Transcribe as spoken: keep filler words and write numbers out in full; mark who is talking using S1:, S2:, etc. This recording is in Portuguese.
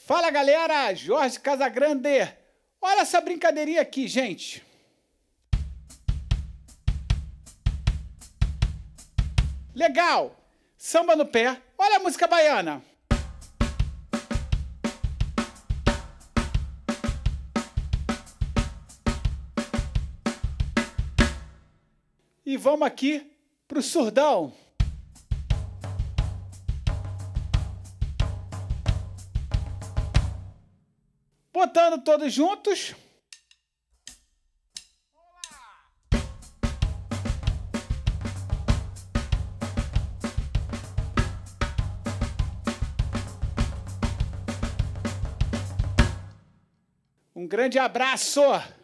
S1: Fala galera, Jorge Casagrande. Olha essa brincadeirinha aqui, gente. Legal! Samba no pé. Olha a música baiana. E vamos aqui pro surdão. Botando todos juntos. Um grande abraço!